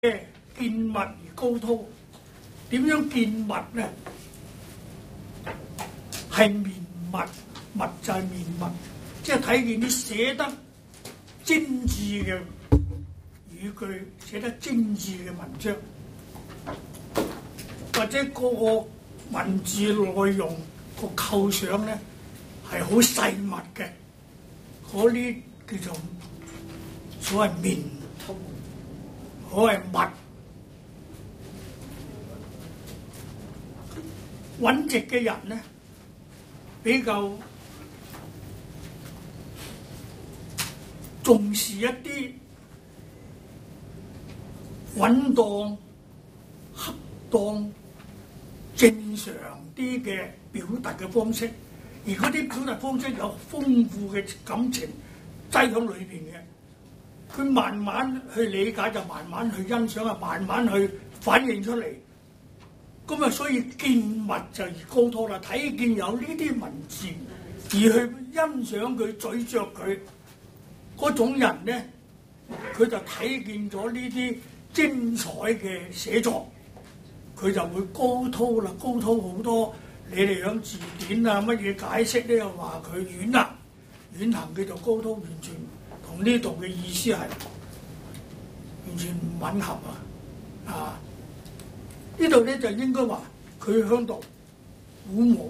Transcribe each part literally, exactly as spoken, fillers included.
見物而高滔，點樣見物咧？係面物，物就係面物，即係睇見啲寫得精緻嘅語句，寫得精緻嘅文章，或者個個文字內容個構想咧係好細密嘅，嗰啲叫做所謂面，所謂物。穩直嘅人咧，比較重視一啲穩當、恰當、正常啲嘅表達嘅方式，而嗰啲表達方式有豐富嘅感情擠喺裏邊嘅，佢慢慢去理解就慢慢去欣賞啊，慢慢去反映出嚟。咁啊，所以見物就而高滔啦，睇見有呢啲文字而去欣賞佢、咀嚼佢嗰種人咧，佢就睇見咗呢啲精彩嘅寫作，佢就會高滔啦，高滔好多。你哋響字典啊乜嘢解釋咧，又話佢遠行，遠行叫做高滔，完全同呢度嘅意思係完全唔吻合啊！啊！呢度咧就應該話佢喺度鼓舞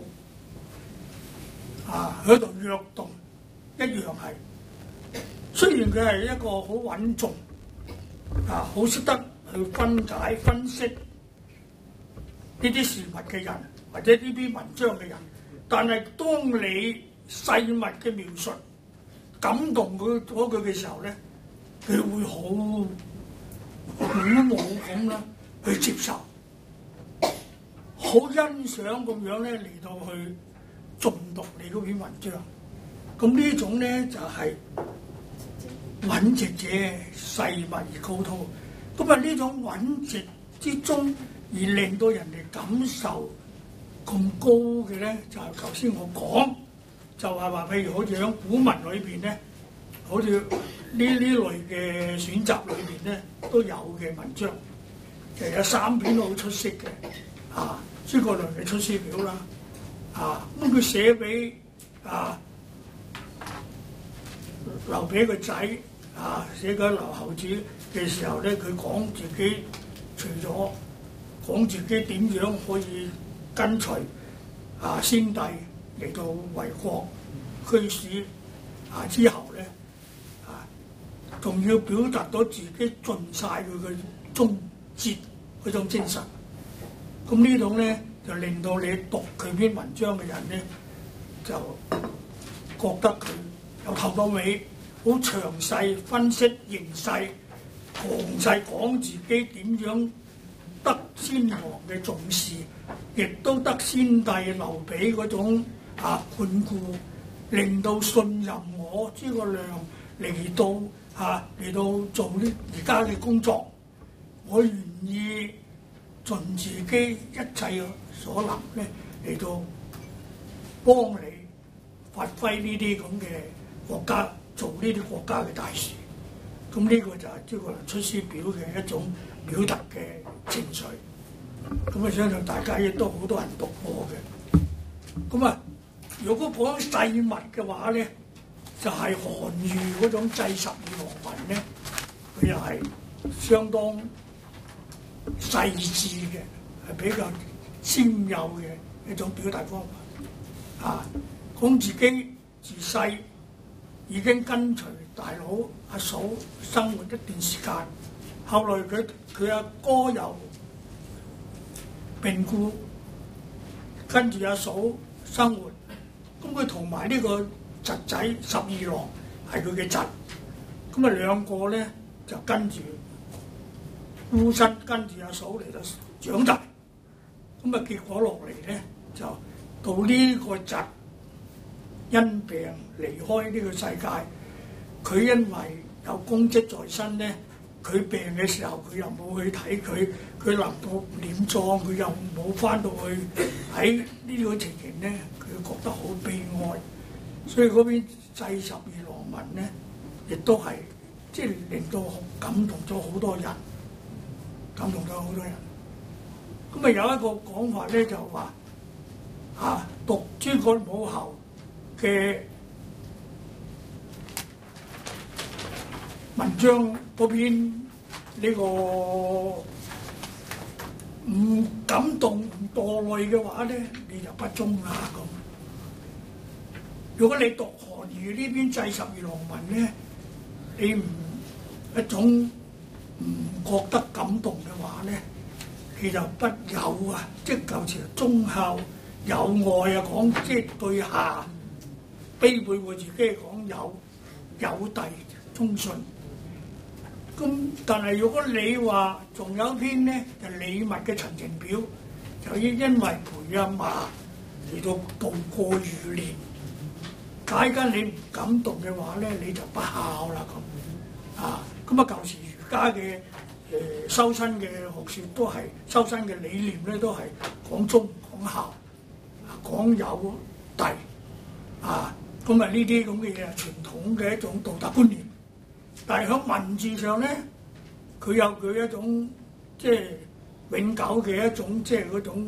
啊，喺度躍動，一樣係。雖然佢係一個好穩重啊，好識得去分解分析呢啲事物嘅人，或者呢篇文章嘅人，但係當你細密嘅描述感動佢咗佢嘅時候咧，佢會好鼓舞咁啦去接受。好欣賞咁樣咧嚟到去誦讀你嗰篇文章，咁呢種咧就係、是、穩直者細密而高滔。咁啊呢種穩直之中而令到人哋感受咁高嘅咧，就係頭先我講，就係話譬如好似喺古文裏邊咧，好似呢呢類嘅選集裏邊咧都有嘅文章，其實有三篇都好出色嘅啊。諸葛亮嘅《出師表》啦，啊咁佢寫俾啊劉備個仔啊，寫給劉侯子嘅時候咧，佢講自己除咗講自己點樣可以跟隨啊先帝嚟到為國驅使啊之後咧，啊仲要表達到自己盡晒佢嘅忠節嗰種精神。咁呢種咧就令到你讀佢篇文章嘅人咧，就覺得佢由頭到尾好詳細分析形勢，詳細講自己點樣得先王嘅重視，亦都得先帝劉備嗰種啊判顧，令到信任我諸葛亮嚟到啊嚟到做呢而家嘅工作，我願意盡自己一切所能咧嚟到幫你發揮呢啲咁嘅國家，做呢啲國家嘅大事。咁呢個就係諸葛亮出師表嘅一種表達嘅情緒。咁啊，相信大家亦都好多人讀過嘅。咁啊，如果講細密嘅話咧，就係、是、韓愈嗰種祭十二郎文咧，佢又係相當細緻嘅，係比較纖幼嘅一種表達方法。啊，講自己自細已經跟隨大佬阿嫂生活一段時間，後來佢佢阿哥又病故，跟住阿嫂生活，咁佢同埋呢個侄仔十二郎係佢嘅侄，咁啊兩個咧就跟住孤身跟住阿嫂嚟到長大，咁啊結果落嚟咧就到呢個侄因病離開呢個世界，佢因為有公職在身咧，佢病嘅時候佢又冇去睇佢，佢臨到殮葬佢又冇翻到去，喺呢個情形咧，佢覺得好悲哀，所以嗰篇祭十二郎文咧，亦都係即係令到感動咗好多人。 感動咗好多人。咁啊有一個講法咧就話啊，讀諸葛武侯嘅文章嗰篇呢個唔感動唔墮淚嘅話咧，你就不忠啦咁。如果你讀韓愈呢篇《祭十二郎文》咧，你唔一種唔覺得感動嘅話咧，你就不友啊，即係舊時忠孝友愛啊，講即係對下卑背過自己講友友弟忠信。咁但係如果你話仲有一篇咧，就李密嘅《陳情表》，就因因為陪阿嫲嚟到度過餘年，解緊你唔感動嘅話咧，你就不孝啦咁啊！咁啊，舊時儒家嘅誒修身嘅學説都係修身嘅理念咧，都係講忠講孝，講友弟啊！咁啊，呢啲咁嘅嘢係傳統嘅一種道德觀念。但係喺文字上咧，佢有佢一種即係永久嘅一種即係嗰種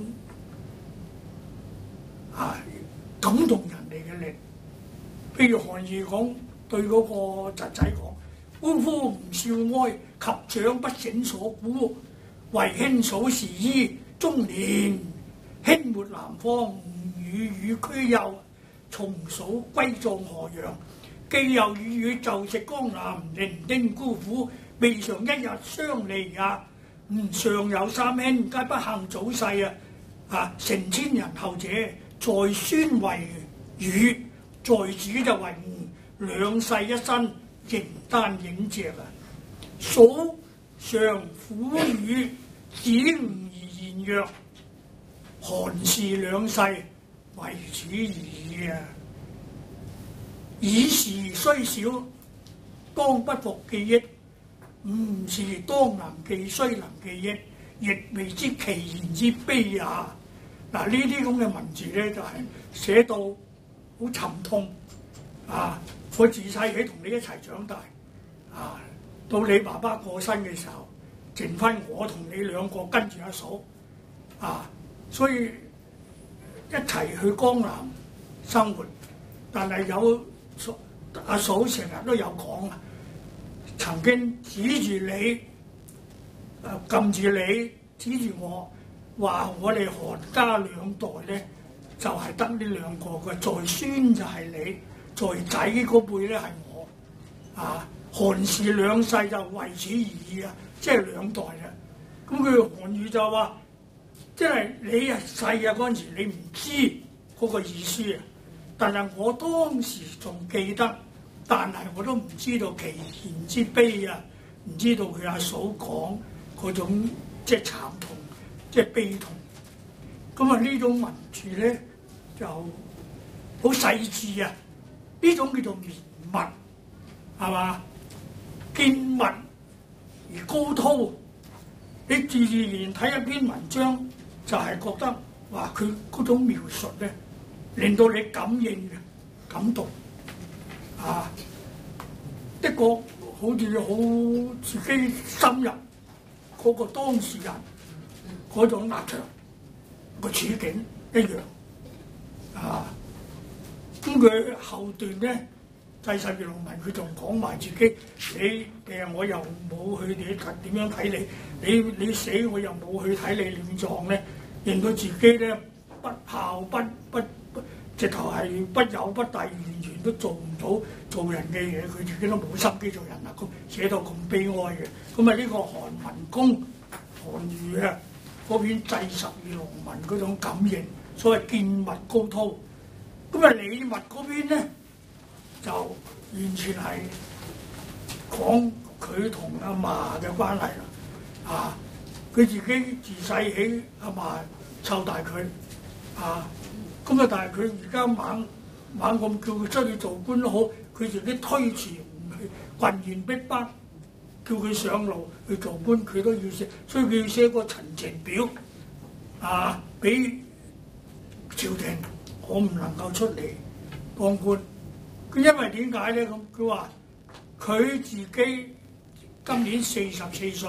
啊感動人哋嘅力。譬如韓愈講對嗰個侄仔講：嗚呼吾少哀，及長不省所鼓，為兄嫂時依，中年兄沒南方，與與俱幼，從嫂歸葬河陽。既又與與就食江南，零丁孤苦，未嘗一日相離也。吾上有三兄，皆不幸早逝啊！啊，成千人後者，在孫為禹，在子就為吾，兩世一身，形單影隻啊！嫂常苦與子吾而言曰：韓氏兩世，為此而已啊！以時雖少，當不復記憶；吾是當能記，雖能記憶，亦未知其言之悲也。嗱，呢啲咁嘅文字咧，就係、是、寫到好沉痛啊！我自細起同你一齊長大啊，到你爸爸過身嘅時候，剩翻我同你兩個跟住阿嫂啊，所以一齊去江南生活，但係有。阿嫂成日都有講啊，曾經指住你，誒、呃、撳住你，指住我，話我哋韓家兩代咧就係得呢兩個嘅，在孫就係你，在仔嗰輩咧係我，啊韓氏兩世就為此而已啊，即係兩代啊。咁佢韓愈就話，即係你啊細啊嗰陣時，你唔知嗰個意思啊。但係我當時仲記得，但係我都唔知道其言之悲啊，唔知道佢阿嫂講嗰種即係慘痛，即係悲痛。咁啊呢種文字咧就好細緻啊，呢種叫做綿密，係嘛？見密而高滔，你自自然睇一篇文章就係覺得話佢嗰種描述咧。令到你感應嘅感動啊！的確好似好自己深入嗰個當事人嗰種立場個處境一樣啊！咁佢後段咧《祭十二郎文》，佢仲講埋自己，你誒我又冇去點點樣睇你，你你死我又冇去睇你殮葬咧，令到自己咧不孝不不。直頭係不友不弟，完全都做唔到做人嘅嘢，佢自己都冇心機做人啦。咁寫到咁悲哀嘅，咁啊呢個韓文公韓愈啊嗰篇《祭十二郎文》嗰種感應，所謂見密高滔。咁啊李密嗰邊咧就完全係講佢同阿嫲嘅關係啦。啊，佢自己自細起阿嫲湊大佢啊。咁啊！但係佢而家猛猛咁叫佢出去做官都好，佢自己推辭唔去，群賢逼迫，叫佢上路去做官，佢都要寫，所以佢要寫個陳情表啊，俾朝廷我唔能夠出嚟當官。佢因為點解咧？咁佢話佢自己今年四十四歲，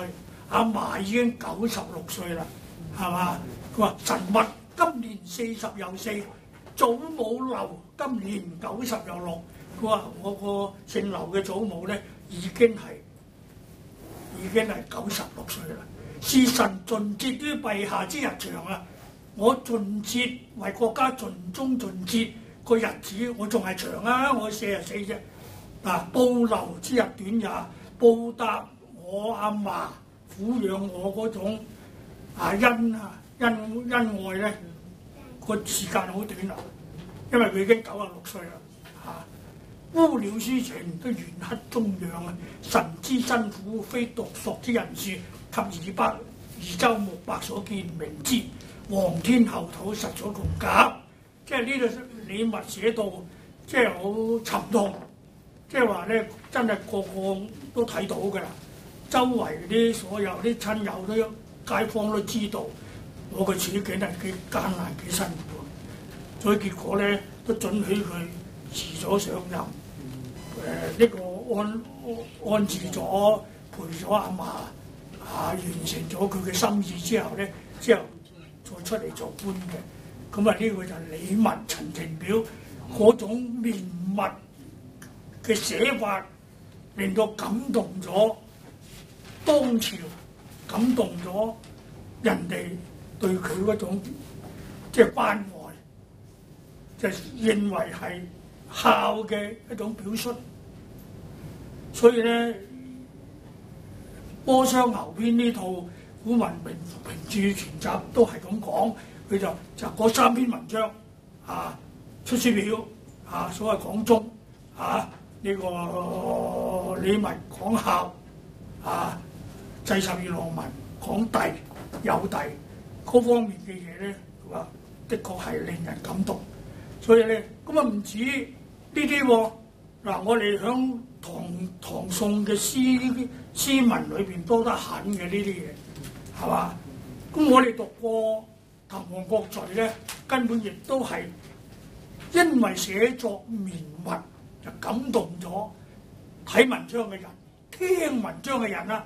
阿嫲已經九十六歲啦，係嘛？佢話神物今年四十又四，祖母劉今年九十又六。佢話我個姓劉嘅祖母咧已經係已經係九十六歲啦。是神盡節於陛下之日長啊！我盡節為國家盡忠盡節個日子，我仲係長啊！我四十四啫。嗱，報劉之日短也，報答我阿嫲撫養我嗰種啊恩啊恩恩愛咧，個時間好短啦，因為佢已經九十六歲啦。嚇，烏鳥書情都元黑中養啊！神之辛苦，非獨屬之人數及二百二州目百所見，明之。皇天后土實所共夾，即係呢度李密寫到，即係好沉痛，即係話咧，真係個個都睇到㗎啦。周圍啲所有啲親友都街坊都知道我個處境係幾艱難幾辛苦，所以結果咧都准許佢辭咗上任，誒、呃、呢、這個安安置咗陪咗阿嫲啊，完成咗佢嘅心意之後咧，之後。再出嚟做官嘅，咁啊呢個就係李密陳情表嗰種綿密嘅寫法，令到感動咗當朝，感動咗人哋對佢嗰種即係關愛，就認為係孝嘅一種表率。所以咧，《波箱牛篇》呢套古文名評注全集都係咁講，佢就就嗰三篇文章啊，出師表啊，所謂講忠啊，呢、這個李密講孝啊，祭十二郎文講弟有弟嗰方面嘅嘢咧，話的確係令人感動。所以咧，咁啊唔止呢啲喎，嗱我哋響唐唐宋嘅詩詩文裏邊多得很嘅呢啲嘢。係嘛？咁我哋讀過《滕王閣序》咧，根本亦都係因為寫作綿密，就感動咗睇文章嘅人、聽文章嘅人啦。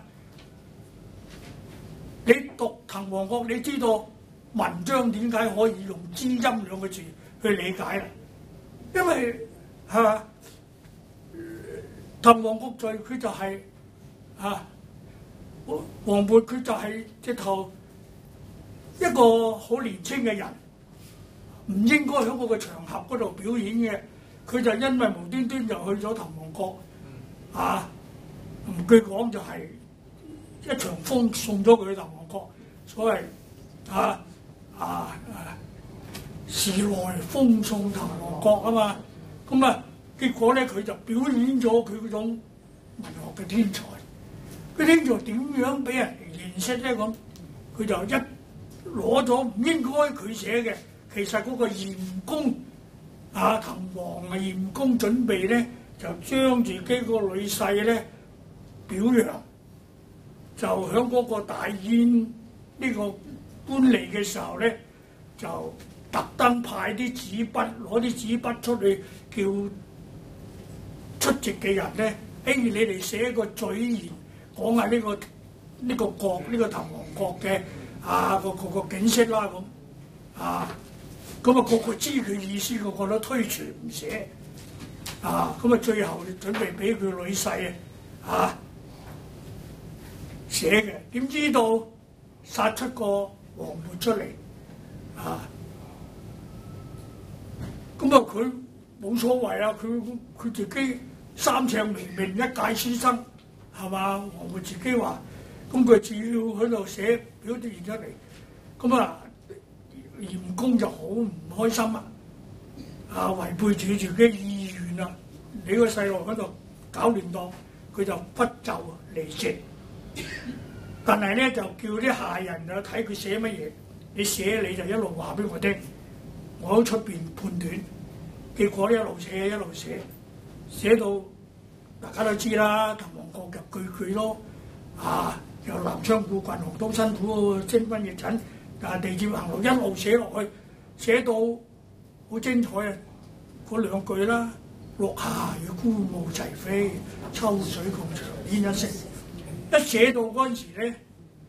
你讀《滕王閣》，你知道文章點解可以用知音兩個字去理解啦？因為係嘛，《滕王閣序》佢就係、是、啊。黃渤佢就係直頭一個好年青嘅人，唔應該喺嗰個場合嗰度表演嘅，佢就因為無端端就去咗滕王閣，啊，據講就係一場風送咗佢去滕王閣，所謂啊啊啊時來風送滕王閣啊嘛，咁啊結果咧佢就表演咗佢嗰種文學嘅天才。佢天才點樣俾人認識咧？咁佢就一攞咗唔應該佢寫嘅，其實嗰個嚴公啊，滕王啊，嚴公準備咧就將自己個女婿咧表揚，就喺嗰個大宴呢個官嚟嘅時候咧，就特登派啲紙筆，攞啲紙筆出去叫出席嘅人咧，誒你哋寫個序言。講下呢、這個呢、這個閣呢、這個滕王閣嘅啊個個個景色啦咁啊，咁啊個個知佢意思，個個都推辭唔寫啊，咁啊最後準備俾佢女婿啊寫嘅，點知道殺出個黃渤出嚟啊，咁啊佢冇所謂啊，佢佢自己三尺微命一介書生。係嘛？黃渤自己話，咁佢只要喺度寫表現出嚟，咁啊嚴公就好唔開心啊！啊違背住自己意願啦！你個細路喺度搞亂檔，佢就不就離席。但係咧就叫啲下人啊睇佢寫乜嘢，你寫你就一路話俾我聽，我喺出邊判斷。結果一路寫一路寫，寫到。大家都知啦，滕王閣入句句咯，啊，由南昌故郡，洪都新土，征軍逆陳，啊，地接行路一路寫落去，寫到好精彩啊！嗰兩句啦，落霞與孤鶩齊飛，秋水共長天一色。一寫到嗰陣時咧，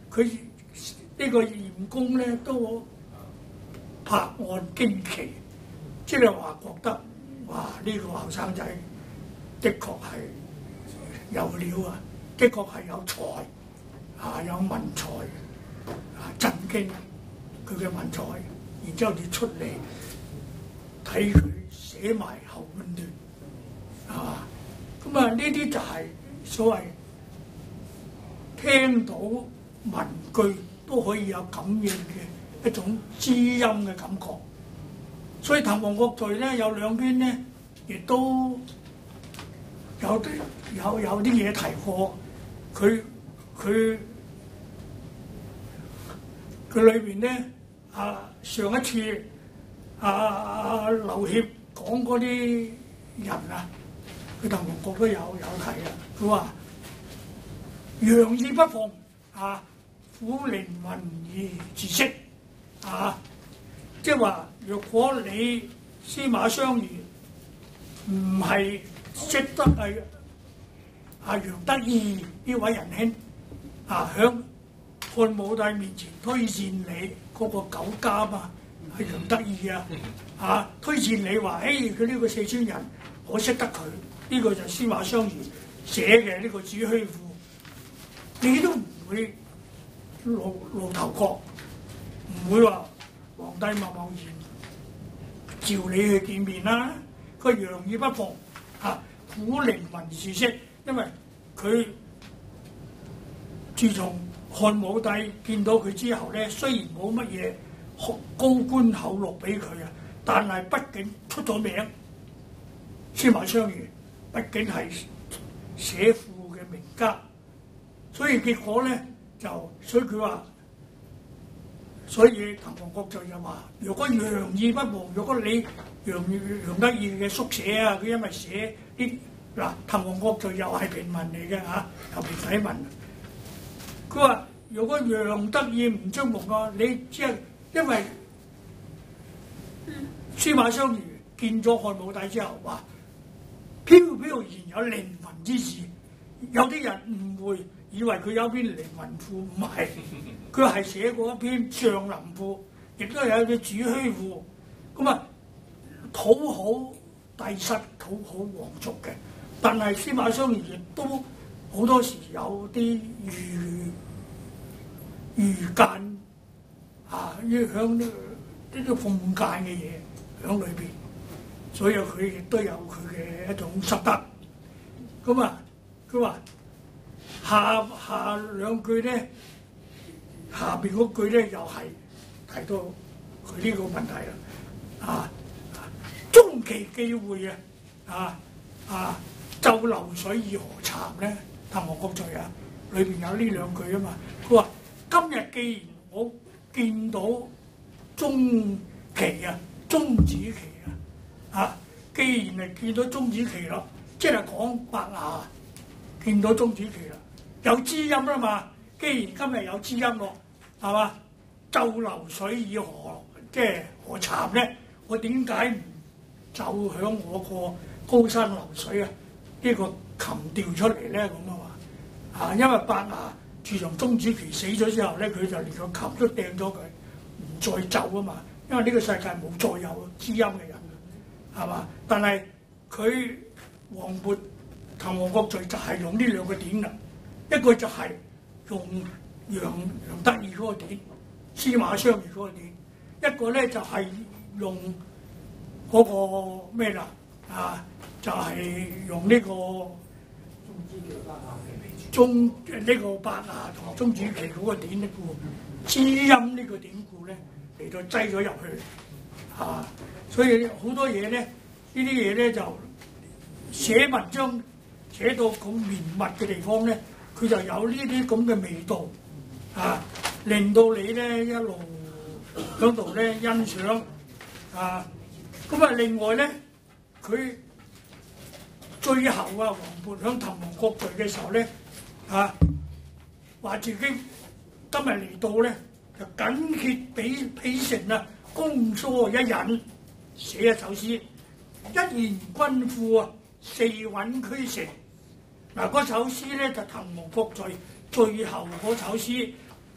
佢呢個嚴公咧都拍案驚奇，即係話覺得哇呢、這個後生仔的確係有料啊，的確係有才啊，有文才啊，震驚佢嘅文采，然之後就出嚟睇佢寫埋後半段啊，咁啊呢啲就係所謂聽到文句都可以有感應嘅一種知音嘅感覺。所以《滕王閣序》咧有兩篇咧，亦都有啲有有啲嘢提過。佢佢佢裏邊咧啊，上一次啊啊劉協講嗰啲人啊，佢《滕王閣》都有有提啊。佢話楊意不逢啊，苦寧文而自惜啊，即係話若果你司馬相如唔係識得係啊楊得意呢位仁兄啊，響漢武帝面前推薦你嗰個九監啊，係楊得意啊，啊推薦你話，誒佢呢個四川人，我識得佢，呢、這個就司馬相如寫嘅呢、這個子虛賦，你都唔會露露頭角，唔會話皇帝貿貿然召你去見面啦。佢楊意不逢啊，苦寧文而自惜，因為佢自從漢武帝見到佢之後咧，雖然冇乜嘢高官厚祿俾佢啊，但係畢竟出咗名，司馬相如畢竟係寫賦嘅名家，所以結果咧就，所以佢話，所以《滕王閣序》就話，如果楊意不逢，如果你楊楊得意嘅宿舍啊，佢因為寫啲嗱《滕王閣序》又係平文嚟嘅嚇，又平體文。佢話：如果楊得意唔將目啊，你即係因為司馬相如見咗漢武帝之後話，飄飄然有靈魂之士，有啲人誤會以為佢有篇靈魂賦，唔係，佢係寫過一篇上林賦，亦都有一隻子虛賦，咁啊討好帝室，討好皇族嘅。但係司馬相如亦都好多時有啲愚愚間啊，呢響呢呢啲奉諫嘅嘢響裏邊，所以佢亦都有佢嘅一種失德。咁啊，佢話下下兩句咧，下邊嗰句咧又係提到佢呢個問題啦。啊，終其忌諱啊，啊啊！就流水以何慚咧？《滕王閣序》啊，裏邊有呢兩句啊嘛。佢話：今日既然我見到鍾琪啊、鍾子期啊，啊，既然係見到鍾子期咯，即係講伯牙見到鍾子期啦，有知音啦嘛。既然今日有知音咯，係嘛？就流水以何即係何慚咧？我點解唔就響我個高山流水啊？呢個琴調出嚟咧，咁啊嘛，啊，因為伯牙自從鍾子期死咗之後咧，佢就連個琴都掟咗佢，唔再奏啊嘛。因為呢個世界冇再有知音嘅人，係嘛？但係佢王勃《滕王閣序》就係用呢兩個典啦，一個就係用楊楊得意嗰個典，司馬相如嗰個典，一個咧就係用嗰個咩啦啊？就係用呢、這個鍾呢個伯牙同鍾子期嗰個典故，知音呢個典故咧嚟到擠咗入去啊！所以好多嘢咧，呢啲嘢咧就寫文章寫到咁綿密嘅地方咧，佢就有呢啲咁嘅味道啊，令到你咧一路喺度咧欣賞啊！咁啊，另外咧佢。最後啊，王勃喺《滕王閣序》嘅時候咧，啊話自己今日嚟到咧，就緊揭彼彼城啊，公疏一引，寫一首詩，一言均賦啊，四韻俱成。嗱、啊，嗰首詩咧就《滕王閣序》最後嗰首詩，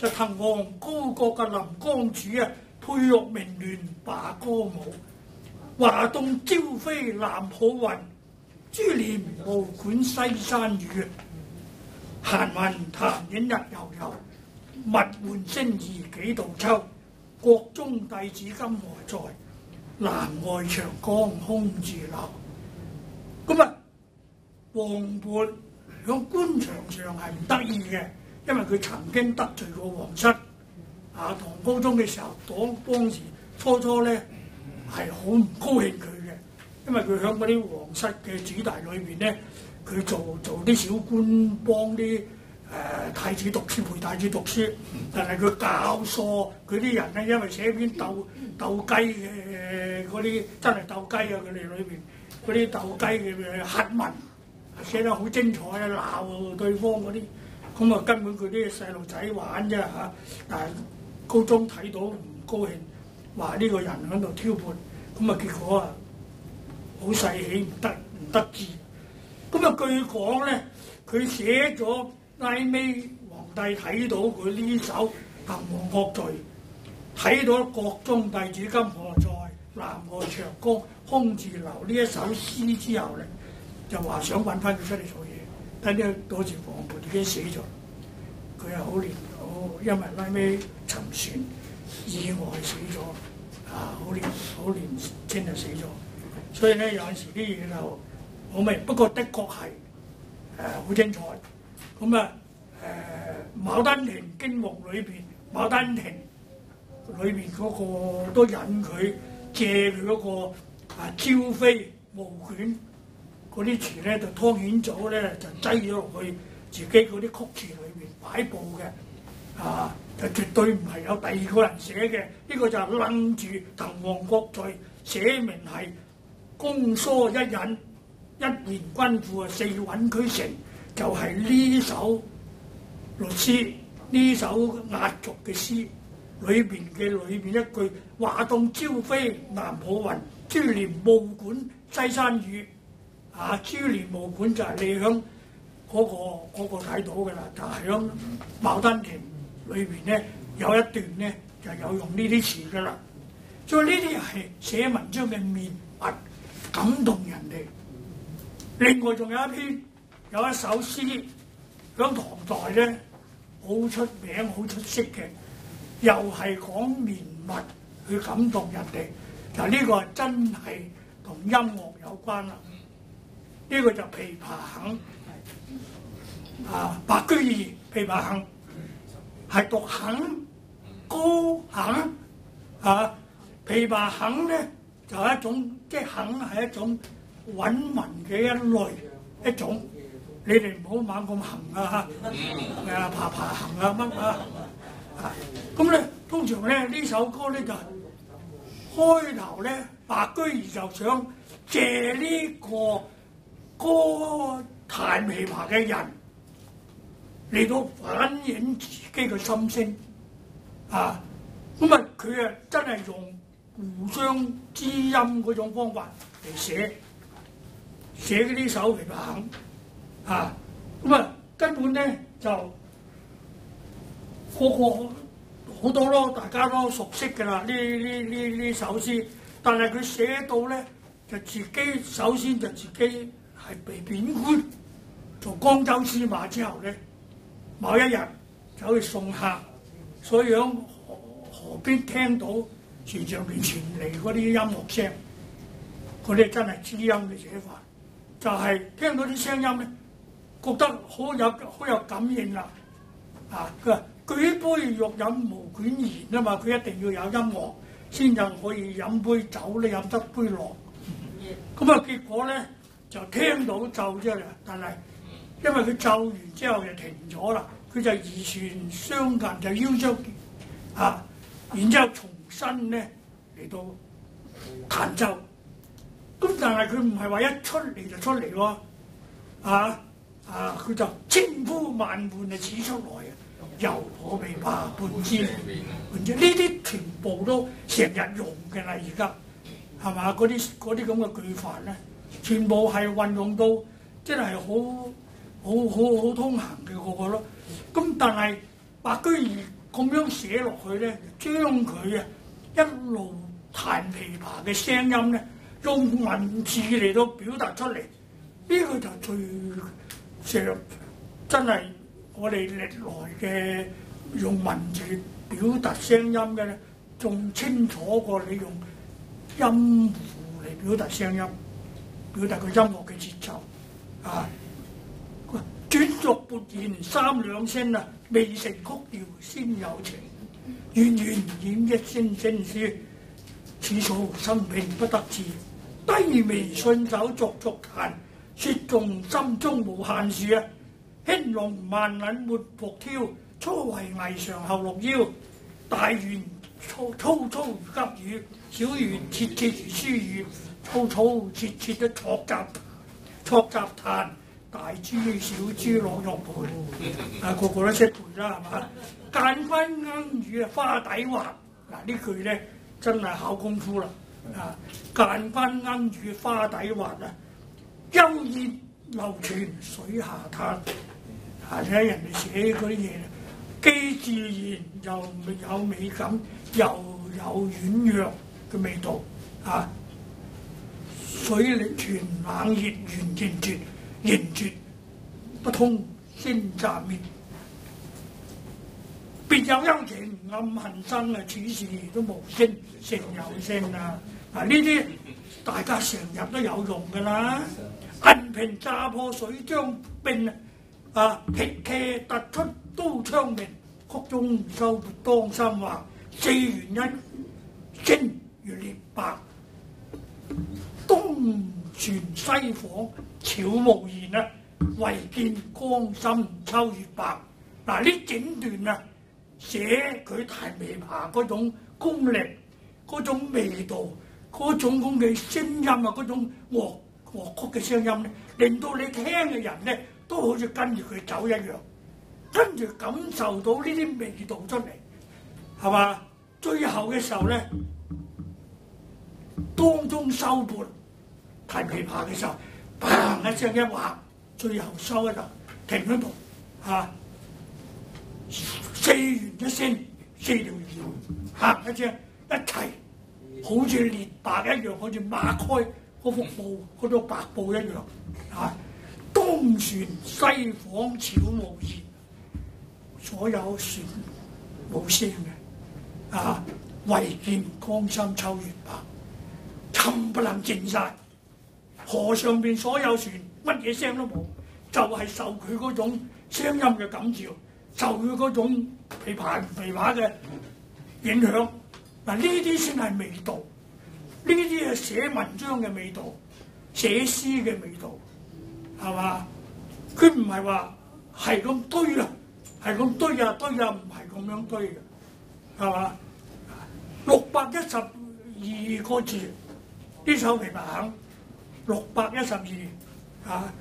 就滕王高國嘅臨江主啊，佩玉鳴鸞罷歌舞，華棟朝飛南浦雲，珠簾暮管西山雨。閒雲潭影日悠悠，物換星移幾度秋。國中弟子今何在？南外長江空自流。咁啊，王勃喺官場上係唔得意嘅，因為佢曾經得罪過皇室。啊，唐高宗嘅時候，當當時初初咧係好唔高興佢嘅，因為佢喺嗰啲皇室嘅子弟裏邊咧，佢做做啲小官，幫啲誒、呃、太子讀書，陪太子讀書。但係佢教唆佢啲人咧，因為寫篇鬥鬥雞嘅嗰啲，真係鬥雞啊！佢哋裏邊嗰啲鬥雞嘅黑文寫得好精彩啊，鬧對方嗰啲，咁啊根本佢啲細路仔玩啫嚇，但係高宗睇到唔高興，話呢個人喺度挑撥，咁啊結果啊好勢氣唔得唔得志，咁啊據講咧，佢寫咗拉尾皇帝睇到佢呢首《滕王閣序》，睇到國中弟子今何在？南外長江空自流呢一首詩之後咧，就話想揾翻佢出嚟做嘢，但係嗰時王勃已經死咗，佢係好年好，因為拉尾沉船意外死咗，啊好年好年青就死咗，所以咧有陣時啲嘢就好明，不過的確係誒好精彩。咁啊誒《牡丹亭》經目裏邊，《牡丹亭》裏邊嗰個都引佢。借佢嗰個啊朝飛暮捲嗰啲詞咧，就湯顯祖咧就擠咗落去自己嗰啲曲詞裏邊擺佈嘅，啊就絕對唔係有第二個人寫嘅，呢、這個就係楞住《滕王閣序》寫明係公疏一引，一言均賦啊，四韻俱成，就係、是、呢首律詩，呢首壓軸嘅詩。裏邊嘅裏邊一句華棟朝飛南浦雲，珠簾暮管西山雨。啊，珠簾暮管就係你響嗰、那個嗰、那個睇到嘅啦，就係響《牡丹亭》裏邊咧有一段咧就有用呢啲詞嘅啦。所以呢啲係寫文章嘅面物，感動人哋。另外仲有一篇有一首詩響唐代咧好出名、好出色嘅。又係講面物去感動人哋，嗱、這、呢個真係同音樂有關啦。呢、這個就《琵琶行》啊，白居易《琵琶行》係讀肯高肯啊，《琵琶行》咧就係、是、一種，即係肯係一種韻文嘅一類一種。你哋唔好猛咁行啊嚇，誒爬爬行啊乜啊。啊，咁咧通常咧呢首歌咧就係、開頭咧，白居易就想借呢個歌彈琵琶嘅人嚟到反映自己嘅心聲，啊，咁啊佢啊真係用互相知音嗰種方法嚟寫寫呢首琵琶行，啊，咁啊根本咧就。個個好多咯，大家都熟悉㗎啦。呢呢呢呢首詩，但係佢寫到咧，就自己首先就自己係被貶官做江州司馬之後咧，某一日走去送客，所以喺河河邊聽到船上邊傳嚟嗰啲音樂聲，嗰啲真係知音嘅寫法，就係、是、聽到啲聲音咧，覺得好有好有感應啦。啊，佢話。舉杯欲飲無捲弦啊嘛，佢一定要有音樂先至可以飲杯酒咧，飲得杯樂。咁啊結果咧就聽到奏啫，但係因為佢奏完之後就停咗啦，佢就移船相近就邀咗啊，然之後重新咧嚟到彈奏。咁但係佢唔係話一出嚟就出嚟喎，啊啊佢就千呼萬喚就始出來啊！又可琵琶半支，半支呢啲全部都成日用嘅啦，而家係嘛？嗰啲嗰啲咁嘅句法咧，全部係運用到，真係好好好好通行嘅個個咯。咁但係白居易咁樣寫落去咧，將佢啊一路彈琵琶嘅聲音咧，用文字嚟到表達出嚟，呢、這個就最上真係我哋歷來嘅用文字表達聲音嘅咧，仲清楚過你用音符嚟表達聲音，表達個音樂嘅節奏啊！轉續撥弦三兩聲啊，未成曲調先有情，遠遠掩一聲聲書，此訴生平不得志。低眉順手逐逐彈，說盡心中無限事啊！興隆萬仞沒復挑，初為霓裳後六腰。大弦粗粗粗如急雨，小弦切切如疏語，粗粗切切的錯雜錯雜彈。大珠小珠落玉盤，啊個個都識背啦，係嘛？間關鶯語啊，花底滑。嗱呢句咧真係考功夫啦，啊間關鶯語花底滑啊，幽咽流泉水下灘。啊睇下人哋寫嗰啲嘢，既自然又有美感，又有婉約嘅味道，啊水力泉冷熱緣凝絕。凝絕不通聲暫滅，別有幽情暗恨生啊！此事都無聲勝有聲啊！嗱呢啲大家成日都有用㗎啦。銀瓶炸破水漿冰啊！劈騎突出刀槍鳴，曲中收撥當心畫，四弦一聲如裂白。東船西舫悄無言啊，唯見江心秋月白。嗱呢整段啊，寫佢彈琵琶嗰種功力、嗰種味道、嗰種咁嘅聲音啊，嗰種樂樂曲嘅聲音咧，令到你聽嘅人咧都好似跟住佢走一樣，跟住感受到呢啲味道出嚟，係嘛？最後嘅時候咧，當中收撥彈琵琶嘅時候，砰一聲一劃，最後收一度，停喺度嚇，四弦一聲，四條弦，嚇一聲一齊，好似裂白一樣，好似擘開嗰幅布嗰種白布一樣嚇。東船西舫悄無言，所有船冇聲嘅啊，唯見江心秋月白。冚唪唥靜晒，河上邊所有船乜嘢聲都冇，就係、是、受佢嗰種聲音嘅感召，受佢嗰種琵琶琵琶嘅影響。嗱呢啲先係味道，呢啲係寫文章嘅味道，寫詩嘅味道，係嘛？佢唔係話係咁堆啊，係咁堆啊堆啊，唔係咁樣堆嘅，係嘛？六百一十二個字。呢首琵琶行六百一十二啊，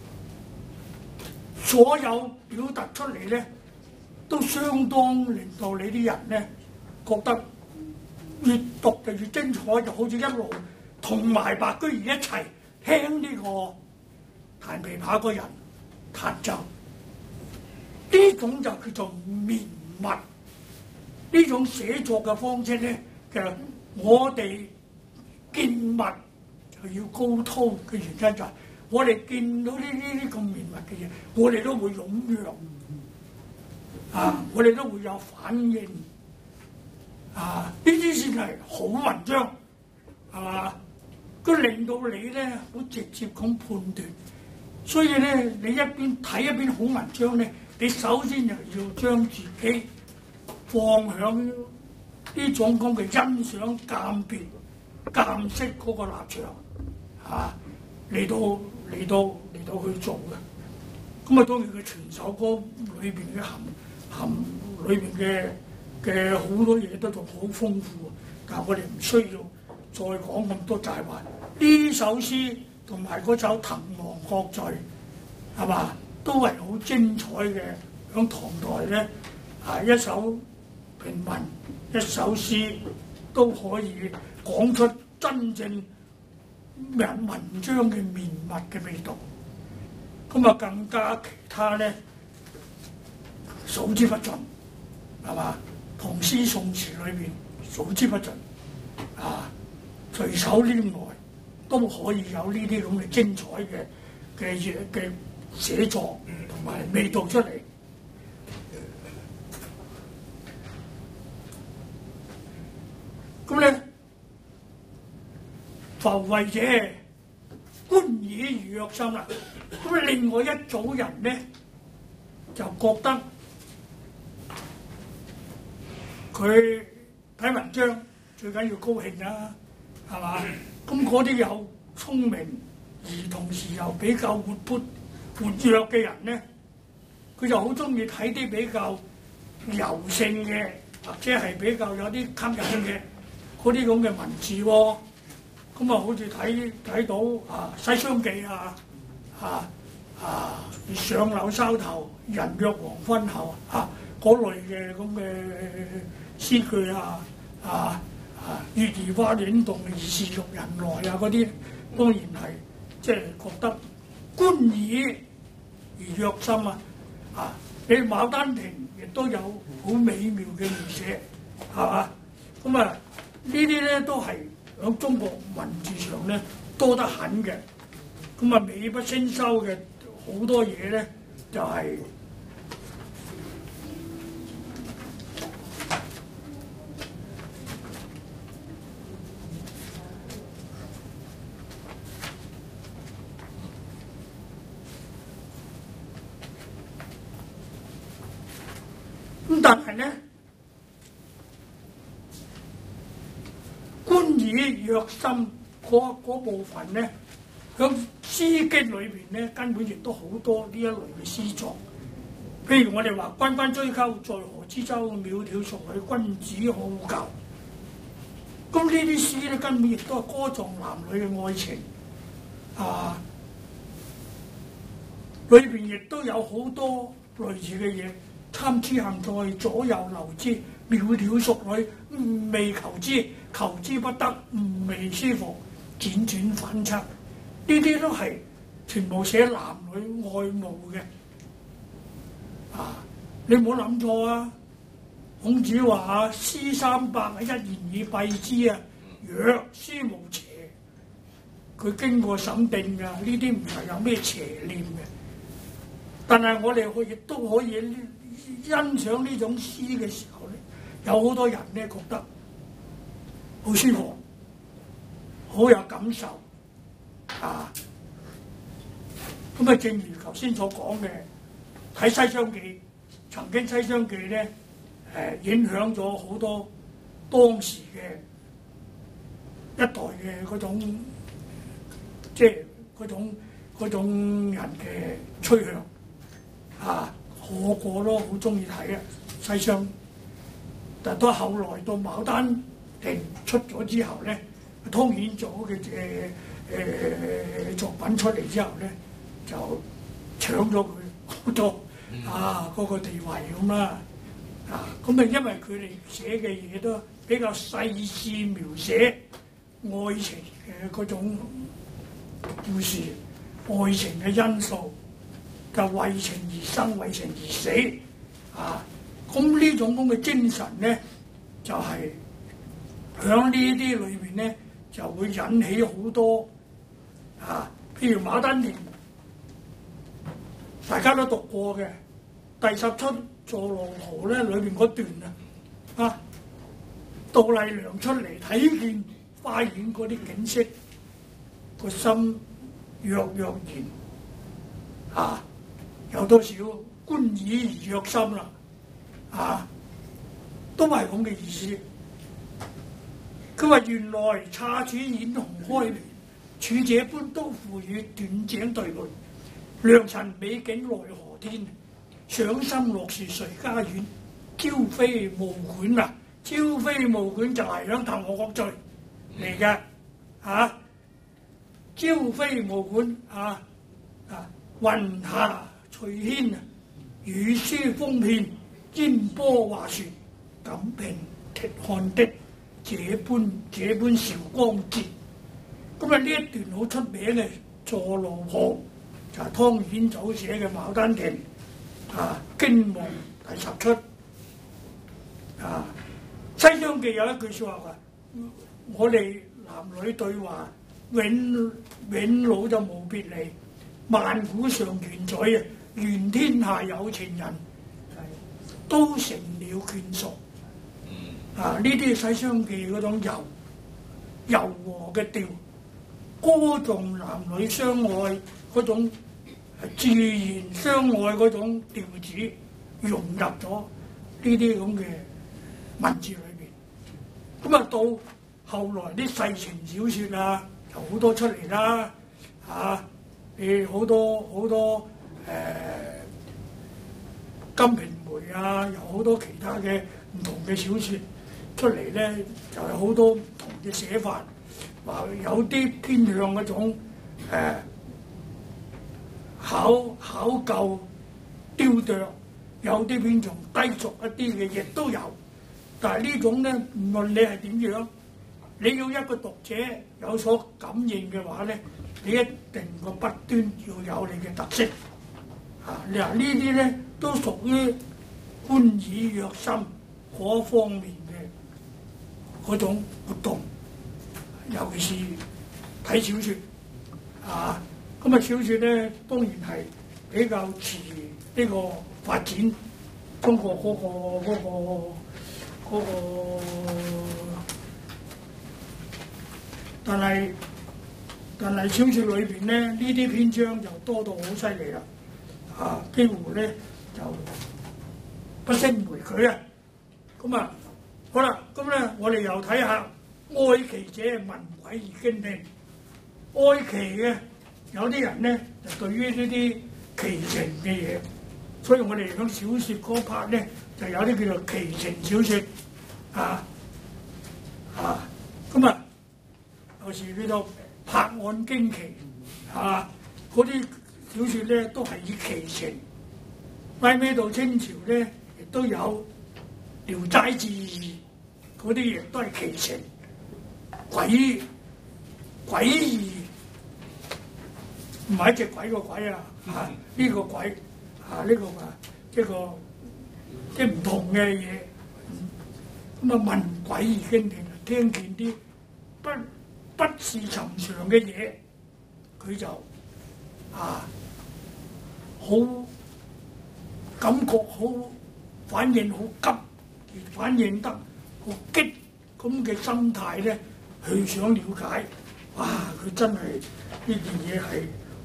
所有表達出嚟咧，都相當令到你啲人咧覺得越讀就越精彩，就好似一路同埋白居易一齊聽呢個彈琵琶嗰人彈奏，呢種就叫做綿密。呢種寫作嘅方式咧，其實我哋見物就要高滔嘅原因就係我哋見到呢呢啲咁綿密嘅嘢，我哋都會踴躍啊！我哋都會有反應啊！呢啲先係好文章，係嘛？佢令到你咧好直接咁判斷，所以咧你一邊睇一邊好文章咧，你首先就要將自己放響呢種咁嘅欣賞鑑別。鑑識嗰個立場嚇嚟到嚟到嚟到去做嘅，咁啊當然佢全首歌裏邊嘅含含裏邊嘅嘅好多嘢都仲好豐富，但係我哋唔需要再講咁多大話。呢首詩同埋嗰首《滕王閣序》係嘛，都係好精彩嘅。響唐代咧，啊一首平文一首詩都可以講出真正文文章嘅綿密嘅味道，咁啊更加其他咧數之不盡係嘛？唐詩宋詞裏邊數之不盡啊，隨手拈來都可以有呢啲咁嘅精彩嘅嘅嘅寫作同埋味道出嚟。咁咧，浮惠者觀矣如虐心啦。咁另外一組人咧就覺得佢睇文章最緊要高興啦，係嘛？咁嗰啲有聰明而同時又比較活潑活躍嘅人咧，佢就好中意睇啲比較柔性嘅，或者係比較有啲吸引嘅嗰啲咁嘅文字喎、哦。咁啊，好似睇睇到啊《西廂記》啊，啊啊上柳梢頭，人約黃昏後啊嗰類嘅咁嘅詩句啊，啊啊月兒花戀動，疑是玉人來啊嗰啲，當然係即係覺得觀矣如虐心啊！啊，你《牡丹亭》亦都有好美妙嘅描寫，係嘛？咁啊，呢啲咧都係喺中國文字上咧多得很嘅。咁啊，美不勝收嘅好多嘢咧，就係、是、咁，但係咧，觀矣若心嗰部分咧，喺詩經裏邊咧，根本亦都好多呢一類嘅詩作。譬如我哋話關關雎鳩，在河之洲，窈窕淑女，君子好逑。咁呢啲詩咧，根本亦都係歌頌男女嘅愛情啊！裏邊亦都有好多類似嘅嘢。參差荇菜，左右流之，窈窕淑女，吾未求之，求之不得，吾未舒服，輾轉反側。呢啲都係全部寫男女愛慕嘅啊！你唔好諗錯啊！孔子話啊，詩三百，一言以蔽之啊，曰詩無邪。佢經過審定㗎，呢啲唔係有咩邪念嘅。但係我哋亦都可以欣賞呢種詩嘅時候咧，有好多人咧覺得好舒服，好有感受啊！咁啊，正如頭先所講嘅，睇《西廂記》，曾經《西廂記》咧誒影響咗好多當時嘅一代嘅嗰種，即係嗰種嗰種人嘅趨向啊！個個都好中意睇啊《西廂》，但到後來到《牡丹亭》出咗之後咧，湯顯祖嘅誒誒作品出嚟之後咧，就搶咗佢好多啊嗰、那個地位咁啦啊！咁啊，因為佢哋寫嘅嘢都比較細緻描寫愛情嘅嗰種故事、愛情嘅因素。就為情而生，為情而死啊！咁呢種咁嘅精神咧，就係響呢啲裏邊咧，就會引起好多啊，譬如《牡丹亭》，大家都讀過嘅第十出坐浪圖咧，裏邊嗰段啊，啊，杜麗娘出嚟睇見花園嗰啲景色，個心躍躍然啊！有多少觀矣而虐心啦？啊，都係咁嘅意思。佢話原來姹柱掩紅開聯，處這般都付與斷井對壘。良辰美景奈何天，賞心樂事誰家院？朝飛暮捲啊！朝飛暮捲就係響《唐學序》嚟嘅嚇。朝飛暮捲啊啊！雲霞翠軒啊，雨疏風片，煙波畫樹，錦屏剔汗的這般這般韶光節。咁啊，呢一段好出名嘅《坐浪圖》，就係湯顯祖寫嘅《牡丹亭》啊，經夢第十出。 商記》有一句説話話：我哋男女對話，永永老就無別離，萬古常存在啊！願天下有情人，都成了眷屬。啊！呢啲係《西廂記》嗰種柔柔和嘅調，歌頌男女相愛嗰種自然相愛嗰種調子，融入咗呢啲咁嘅文字裏邊。咁啊，到後來啲世情小説啊，就好多出嚟啦。啊，誒好多好多誒、呃《金瓶梅》啊，有好多其他嘅唔同嘅小説。出嚟咧就有好多唔同嘅寫法，話有啲偏向嗰種誒、呃、考考究雕琢，有啲偏重低俗一啲嘅，亦都有。但係呢種咧，無論你係點樣，你要一個讀者有所感應嘅話咧，你一定個筆端要有你嘅特色。啊，你話呢啲咧都屬於觀耳約心嗰方面嗰種活動，尤其是睇小説啊，咁啊小説咧當然係比較遲呢個發展中國嗰、嗰個嗰、嗰個嗰、嗰個，但係但係小説裏邊咧呢啲篇章就多到好犀利啦，啊幾乎咧就不勝枚舉啊，咁啊〜好啦，咁咧我哋又睇下愛奇者文鬼而經聽。愛奇嘅有啲人咧就對於呢啲奇情嘅嘢，所以我哋響小説嗰 part 咧就有啲叫做奇情小説啊啊，咁啊有時叫做拍案驚奇啊，嗰啲小説咧都係以奇情。拉尾到清朝咧，亦都有《聊齋志異》。嗰啲嘢都係奇情、詭詭異，唔係一隻鬼個鬼啊！嚇、啊，呢、這個鬼嚇，呢、啊這個啊，一個即係唔同嘅嘢。咁啊，聞鬼而驚聽，聽見啲不不是尋常嘅嘢，佢就啊好感覺好反應好急，而反應得好激咁嘅心態咧，去想了解，哇！佢真係呢件嘢係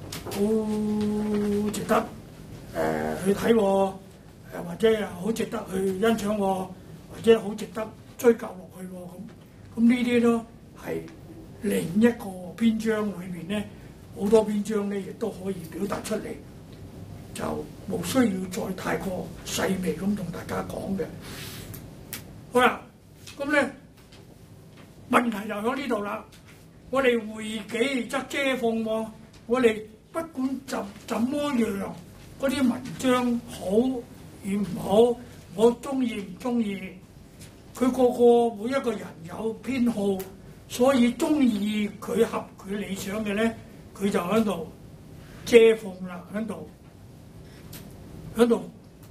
好值得誒、呃、去睇喎，誒、呃、或者係好值得去欣賞喎，或者好值得追究落去喎。咁咁呢啲都係另一個篇章裏面咧，好多篇章咧亦都可以表達出嚟，就冇需要再太過細微咁同大家講嘅。好啦。咁咧問題就喺呢度啦。我哋會己則遮諷喎，我哋不管怎怎麼樣，嗰啲文章好與唔好，我中意唔中意，佢個個每一個人有偏好，所以中意佢合佢理想嘅咧，佢就喺度遮諷啦，喺度喺度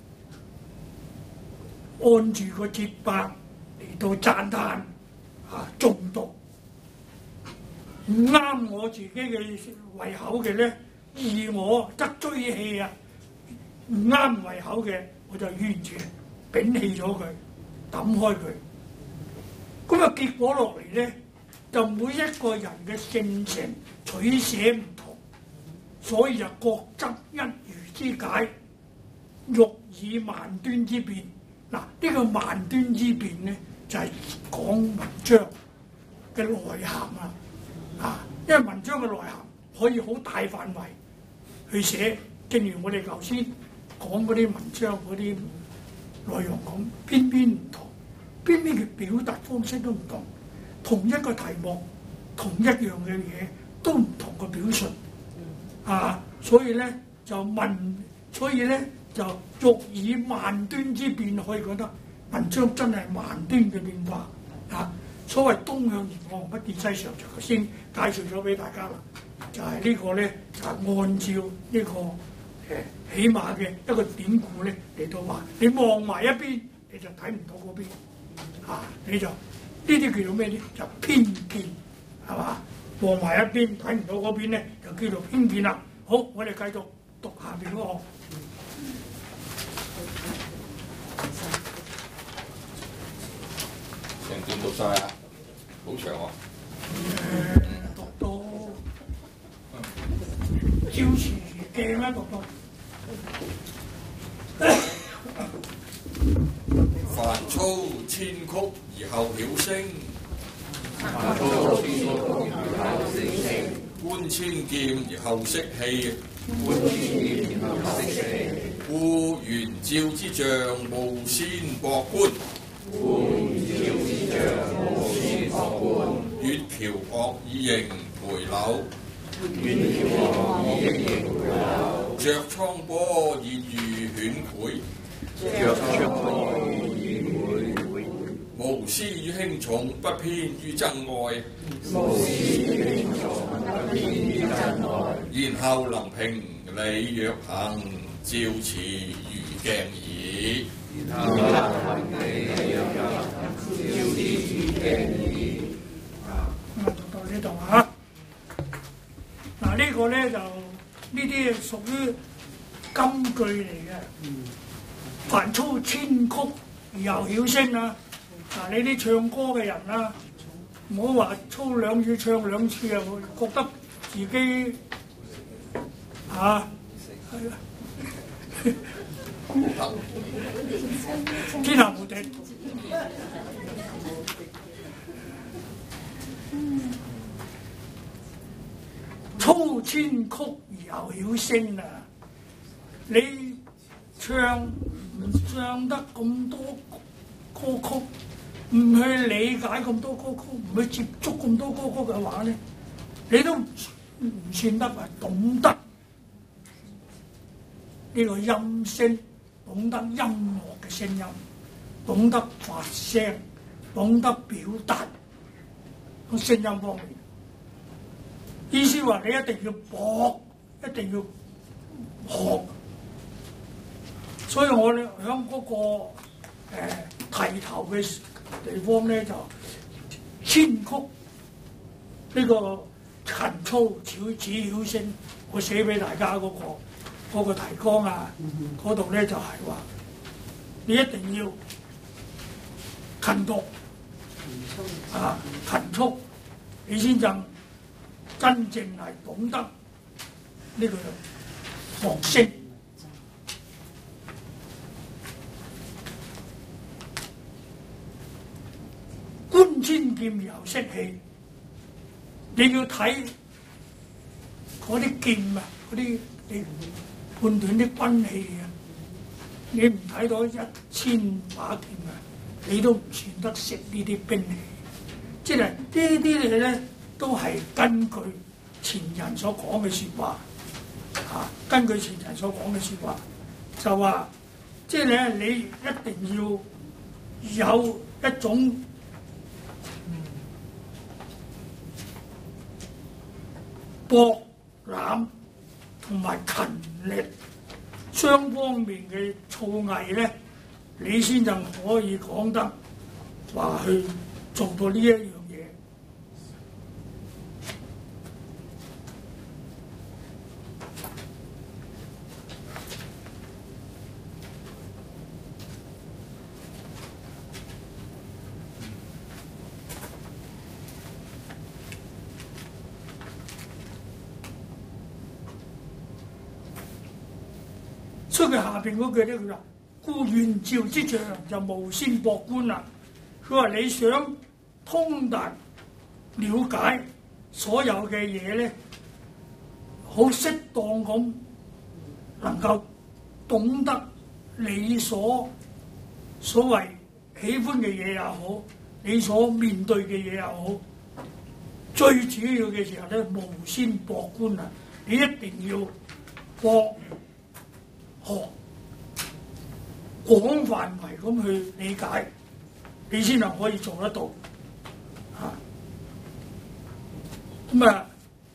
按住個節拍到讚歎啊，中毒唔啱我自己嘅胃口嘅咧，而我則追棄啊！唔啱胃口嘅，我就完全摒棄咗佢，抌開佢。咁啊，結果落嚟咧，就每一個人嘅性情取捨唔同，所以就各執一愚之解，欲以萬端之辯。嗱，呢個萬端之辯咧，就係講文章嘅內涵啊！啊，因為文章嘅內涵可以好大範圍去寫，正如我哋頭先講嗰啲文章嗰啲內容咁，偏偏唔同，偏偏嘅表達方式都唔同，同一個題目，同一樣嘅嘢都唔同嘅表述啊！所以咧就文，所以咧就欲以萬端之辯，可以覺得文章真係萬端嘅變化啊！所謂東向前看不見西上，就頭先介紹咗俾大家啦，就係、是、呢個咧就係、是、按照呢、這個誒、呃、起碼嘅一個典故咧嚟到話，你望埋一邊你就睇唔到嗰邊啊，你就啲叫做咩咧？就偏見，係嘛？望埋一邊睇唔到嗰邊咧，就叫做偏見啦。好，我哋繼續讀下邊嗰個。 成段讀晒啊，好長喎。 誒，讀到照時如鏡啦，讀到。 凡操千曲而後曉聲，觀千劍而後識氣。故玄照之象，無先博觀。月橋惡以形梅柳，着倉波以喻犬繪。無私於輕重，不偏於真愛。然後能平理若行，照此如鏡矣。然後能平理若行，照此如鏡矣。 咁啊，讀到呢度嚇。嗱，呢個咧就呢啲屬於金句嚟嘅。凡操千曲而後曉聲啊！嗱，你啲唱歌嘅人啊，唔好話操兩次唱兩次啊，覺得自己嚇係啊，天下無敵。操千曲而後曉聲啊！你唱唔唱得咁多歌曲？唔去理解咁多歌曲，唔去接觸咁多歌曲嘅話咧，你都唔算得係懂得呢個音聲，懂得音樂嘅聲音，懂得發聲，懂得表達個聲音方面。意思話你一定要博，一定要學。所以我哋喺嗰個誒、呃、提頭嘅地方咧，就千曲呢個勤操此此曉聲，我寫俾大家嗰、那個嗰、那個提綱啊，嗰度咧就係、是、話你一定要勤讀啊，勤操，你先正真正係懂得呢個學聲。觀千劍而後識氣，你要睇嗰啲劍啊，嗰啲你判斷啲軍器啊，你唔睇到一千把劍啊，你都唔算得識呢啲兵器。即係呢啲嘢咧，都係根據前人所講嘅説話，嚇、啊，根據前人所講嘅説話，就話即係咧，你一定要有一種博覽同埋勤力雙方面嘅造詣咧，你先就可以講得話去做到呢一樣嘢。所以佢下邊嗰句咧，佢話：故玄照之象就無先博觀啦。佢話你想通達了解所有嘅嘢咧，好適當咁能夠懂得你所所謂喜歡嘅嘢也好，你所面對嘅嘢也好，最主要嘅時候咧，無先博觀啊！你一定要博學廣範圍咁去理解，你先能可以做得到嚇。咁啊，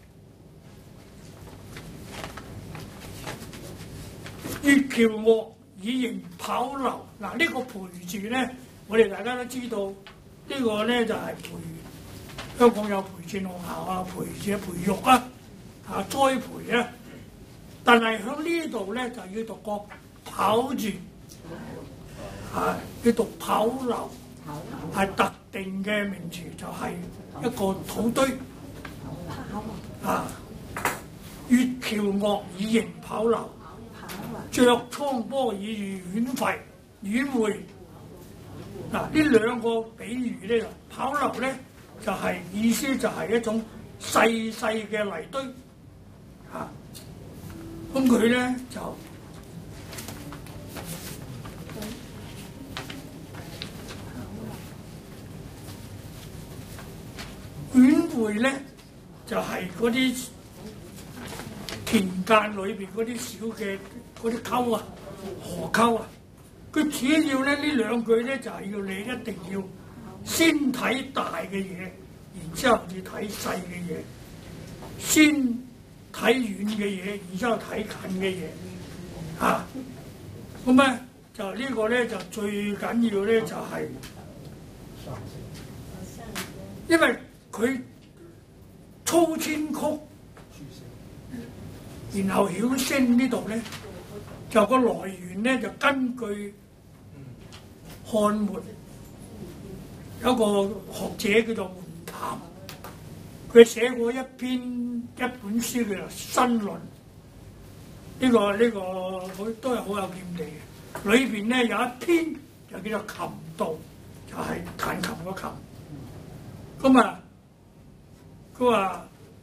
月橋惡以形跑流嗱，呢個陪住咧，我哋大家都知道呢個咧就係培香港有培正學校啊，培者培育啊，啊栽培啊。但係喺呢度咧就要讀個跑字，啊要讀跑流，係特定嘅名詞，就係一個土堆啊。月橋岳以迎跑流，著蒼波以遇遠吠遠會。嗱，呢兩個比喻咧，跑流咧就係、是、意思就係一種細細嘅泥堆，啊，咁佢咧就遠會咧就係嗰啲田間裏邊嗰啲小嘅嗰啲溝啊，河溝啊。佢主要咧呢兩句咧就係、是、要你一定要先睇大嘅嘢，然之後至睇細嘅嘢；先睇遠嘅嘢，然之後睇近嘅嘢。啊，咁咧就呢個咧就最緊要咧就係、是，因為佢粗千曲，然後曉聲呢度咧。就個來源咧，就根據漢末有一個學者叫做桓譚，佢寫過一篇一本書叫做《新論》，呢、這個呢、這個好都係好有見地嘅。裏邊咧有一篇就叫做《琴道》，就係、是、彈琴個琴。咁啊，佢話。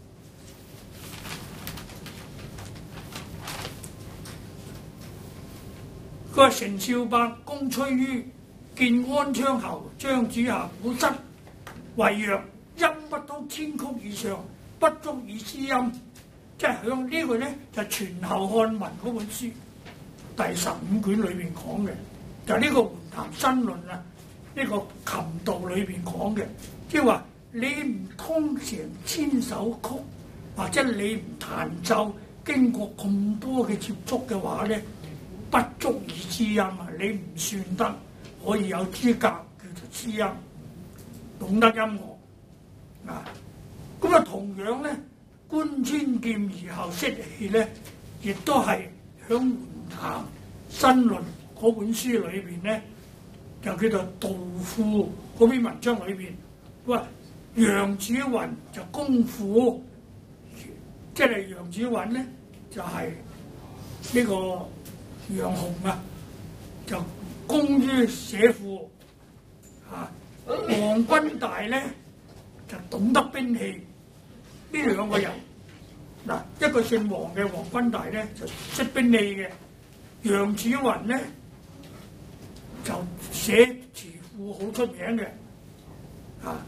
佢話陳少伯公吹於建安昌侯張子涵古室，為曰音不都千曲以上，不足以知音。即係響呢個咧就係、全後漢文嗰本書第十五卷裏邊講嘅，就係、呢個桓譚新論啊，呢、呢個琴道裏邊講嘅，即係話你唔通成千首曲，或者你唔彈奏經過咁多嘅接觸嘅話咧。不足以知音啊！你唔算得可以有資格叫做知音，懂得音樂啊！咁啊，同樣咧，觀千劍而後識器咧，亦都係響桓譚新論嗰本書裏邊咧，就叫做杜甫嗰篇文章裏邊，喂，楊子雲就公賦，即係楊子雲咧就係、是、呢、這個。楊雄啊，就工於寫賦啊；黃君大咧就懂得兵器。呢兩個人嗱、啊，一個姓黃嘅黃君大咧就識兵器嘅，楊子雲咧就寫詞賦好出名嘅啊。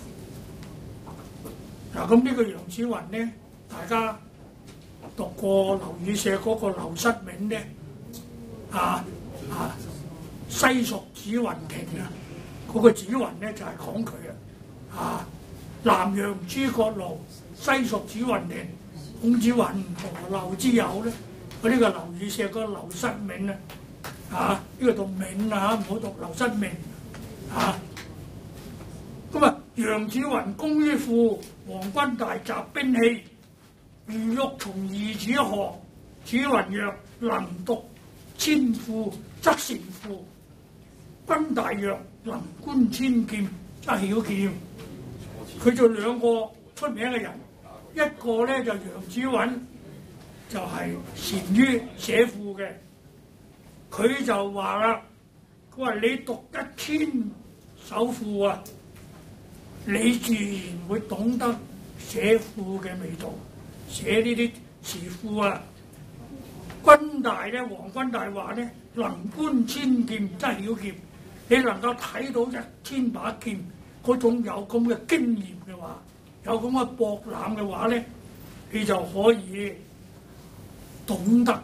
嗱，咁呢個楊子雲咧，大家讀過劉禹錫嗰個劉失明咧。啊啊！西蜀子雲亭啊，嗰、那個子雲咧就係、是、講佢啊。啊，南陽諸葛廬，西蜀子雲亭，孔子雲何陋之有咧？佢呢個劉禹錫個劉失明啊，啊呢、這個讀明啊，唔好讀劉失明啊。咁啊，楊子雲工於賦，黃君大習兵器，如欲從二子學，子雲曰：能讀千賦則善賦，君大曰：能觀千劍則曉劍。佢就兩個出名嘅人，一個咧就楊子雲，就係善於寫賦嘅。佢就話啦，佢話你讀一千首賦啊，你自然會懂得寫賦嘅味道，寫呢啲詞賦啊。君大咧，黃君大話咧，能觀千劍則曉劍。你能夠睇到一千把劍，嗰種有咁嘅經驗嘅話，有咁嘅博覽嘅話咧，你就可以懂得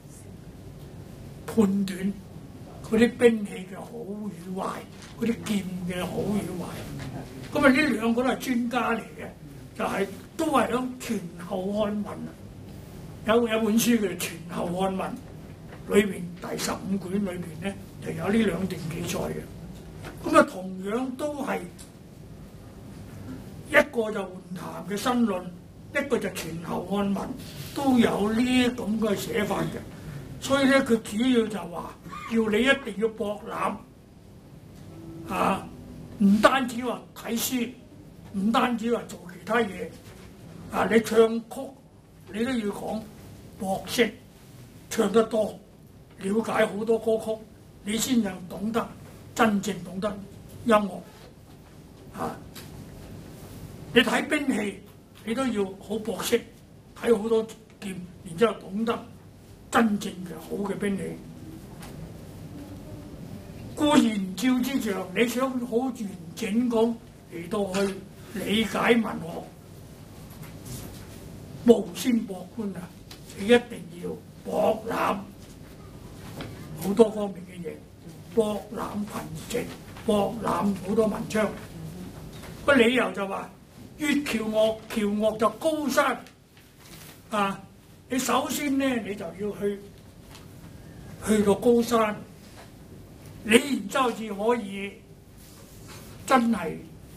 判斷嗰啲兵器嘅好與壞，嗰啲劍嘅好與壞。咁啊，呢兩個都係專家嚟嘅，就係、是、都係響全後漢文啊。有有本書叫《全後漢文》，裏邊第十五卷裏邊咧就有呢兩段記載嘅。咁啊，同樣都係個就緩談嘅申論，一個就前後看文，都有呢咁嘅寫法嘅。所以咧，佢主要就話叫你一定要博覽啊，唔單止話睇書，唔單止話做其他嘢啊，你唱曲你都要講博識，唱得多，了解好多歌曲，你先能懂得真正懂得音樂啊！你睇兵器，你都要好博識，睇好多劍，然之後懂得真正嘅好嘅兵器。故言照之象，你想好完整咁嚟到去理解文學，無先博觀啊！你一定要博覽好多方面嘅嘢，博覽群籍，博覽好多文章。個理由就話，越橋樂，橋樂就高山啊！你首先咧，你就要去去到高山，你然之後至可以真係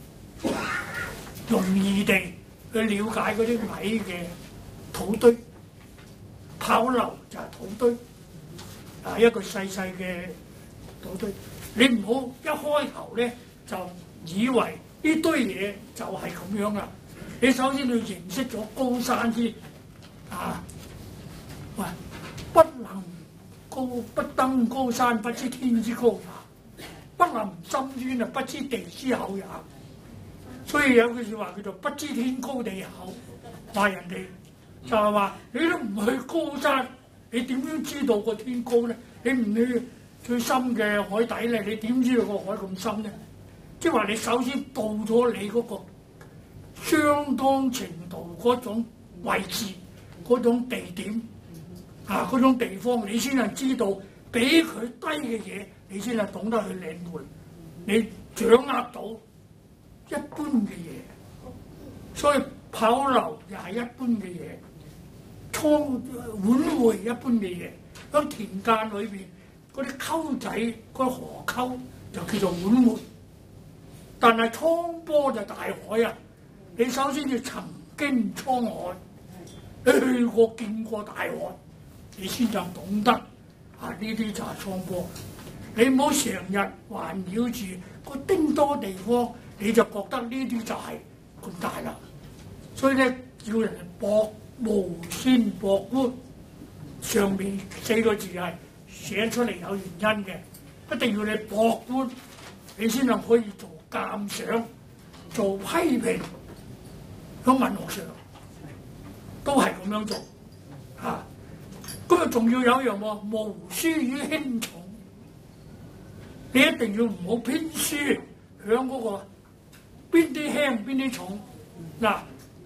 容易地去了解嗰啲矮嘅土堆。炮樓就係土堆，啊一個細細嘅土堆。你唔好一開頭咧就以為呢堆嘢就係咁樣啦。你首先要認識咗高山先，啊，喂，不能高不登高山，不知天之高也；不能深淵啊，不知地之厚也。所以有句説話叫做不知天高地厚，話人哋。就係話你都唔去高山，你點樣知道個天高咧？你唔去最深嘅海底咧，你點知道個海咁深咧？即係話你首先到咗你嗰個相當程度嗰種位置、嗰種地點啊、嗰種地方，你先係知道比佢低嘅嘢，你先係懂得去領會，你掌握到一般嘅嘢。所以炮樓又係一般嘅嘢。倉碗燴一般嘅嘢，喺田間裏邊嗰啲溝仔、嗰啲河溝就叫做碗燴。但係滄波就大海啊！你首先要曾經滄海，你去過見過大海，你先就懂得啊！呢啲就係滄波。你唔好成日環繞住個丁多地方，你就覺得呢啲就係咁大啦。所以咧，叫人哋博。無先博觀，上面四個字係寫出嚟有原因嘅，一定要你博觀，你先能可以做鑑賞、做批評。喺文學上都係咁樣做嚇。咁啊，仲要有一樣喎，無疏於輕重，你一定要唔好偏疏響嗰個邊啲輕邊啲重嗱。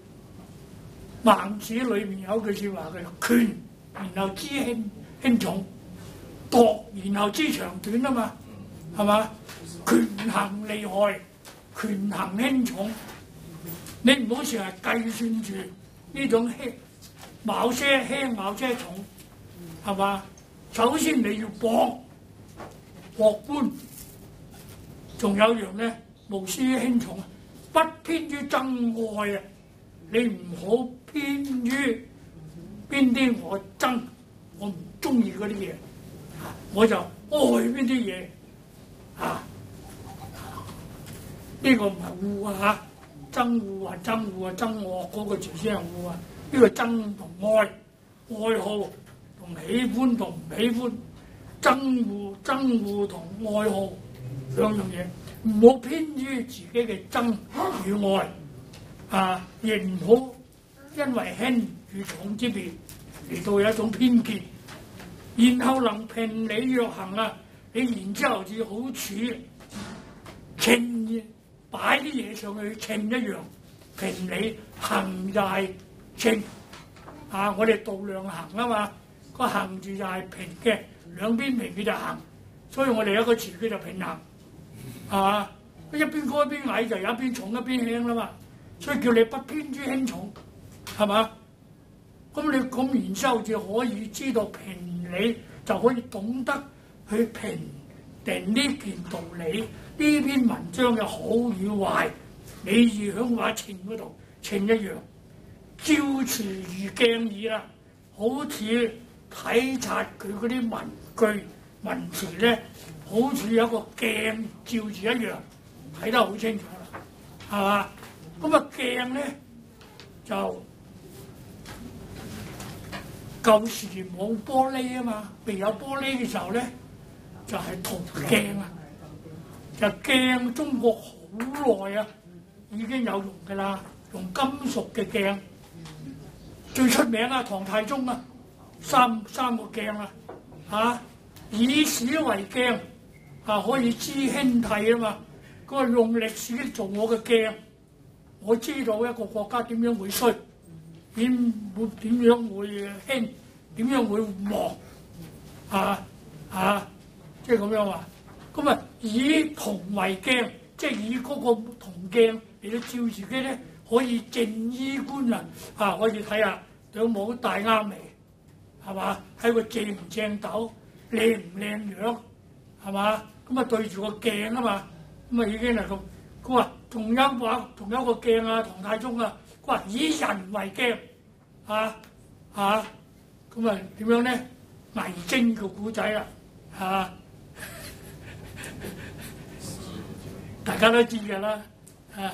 孟子裏面有句説話嘅，權然後知輕輕重，度然後知長短啊嘛，係嘛？權衡利害，權衡輕重，你唔好成日計算住呢種輕某些輕某些重，係嘛？首先你要博博觀，仲有樣咧，無疏於輕重，不偏於憎愛啊！你唔好偏於邊啲我憎，我唔中意嗰啲嘢，我就愛邊啲嘢啊！呢、這個唔係惡啊，憎惡啊，憎惡啊，憎惡嗰個字先係惡啊！呢、這個憎同愛、愛好同喜歡同唔喜歡，憎惡、憎惡同愛好兩樣嘢，唔好偏於自己嘅憎與愛。啊，亦唔好因為輕與重之別嚟到有一種偏見，然後能平理若行啊！你然之後至好處稱擺啲嘢上去稱一樣，平理行就係稱啊！我哋度量衡啊嘛，個行字就係平嘅，兩邊平佢就行，所以我哋有一個詞叫做平衡，係嘛？一邊高一邊矮就有一邊重一邊輕啦嘛。所以叫你不偏於輕重，係嘛？咁你咁然之後就可以知道評理，就可以懂得去評定呢件道理，呢篇文章嘅好與壞， 美義響話情嗰度，情一樣，照廚如鏡耳啦，好似體察佢嗰啲文句文詞咧，好似有個鏡照住一樣，睇得好清楚啦，係嘛？咁啊鏡咧就舊時冇玻璃啊嘛，未有玻璃嘅時候咧，就係銅鏡啊，就鏡中國好耐啊，已經有用㗎啦，用金屬嘅鏡，最出名啊唐太宗啊，三三個鏡啊，嚇以史為鏡啊，可以知興替啊嘛，佢話用歷史做我嘅鏡，我知道一個國家點樣會衰，點會點樣會興，點樣會亡，啊啊，即係咁樣話。咁啊，以銅為鏡，即係以嗰個銅鏡嚟到照自己咧，可以正衣冠人啊，可以睇下有冇戴啱眉，係嘛？睇個正唔正斗，靚唔靚樣，係嘛？咁啊對住個鏡啊嘛，咁啊已經係咁。佢話仲有話，仲有個鏡啊，唐太宗啊，佢話以人為鏡，啊啊，咁啊點樣咧？魏徵個古仔啦，啊！大家都知㗎啦，啊！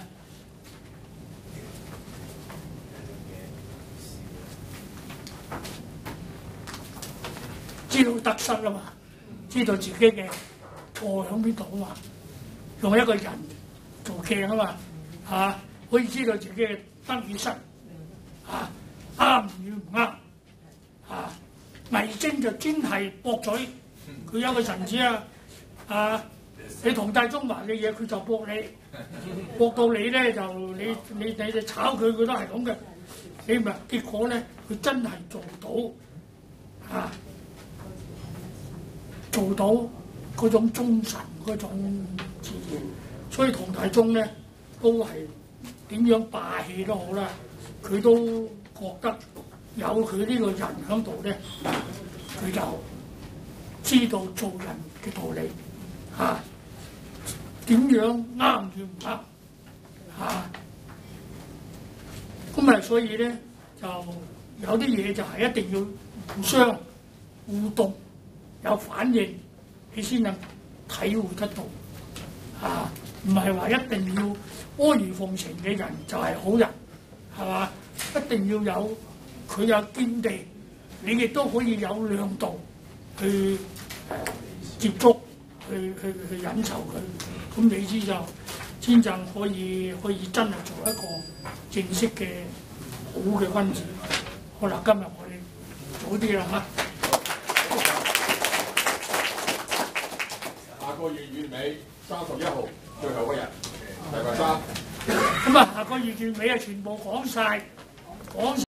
知道得失啦嘛，知道自己嘅錯喺邊度啊嘛，用一個人做鏡啊嘛，嚇可以知道自己嘅得與失，嚇啱與唔啱，嚇魏徵就專係駁嘴，佢有個臣子啊，啊！你唐太宗話嘅嘢，佢就駁你，駁到你咧就你你你就炒佢，佢都係咁嘅。你咪結果咧，佢真係做到啊，做到嗰種忠臣嗰種自然。所以唐太宗咧都係點樣霸氣都好啦，佢都覺得有佢呢個人喺度咧，佢就知道做人嘅道理啊。點樣啱與唔啱嚇？咁啊，所以咧就有啲嘢就係一定要互相互動，有反應，你先能體會得到嚇。唔係話一定要阿諛奉承嘅人就係好人，係嘛？一定要有佢有見地，你亦都可以有量度去接觸。去去去引酬佢，咁你知就先至可以可以真係做一個正式嘅好嘅君子。好啦，今日我哋早啲啦嚇。 下個月月尾三十一號最後嗰日，禮拜三。 咁啊，下個月月尾啊，全部講晒講。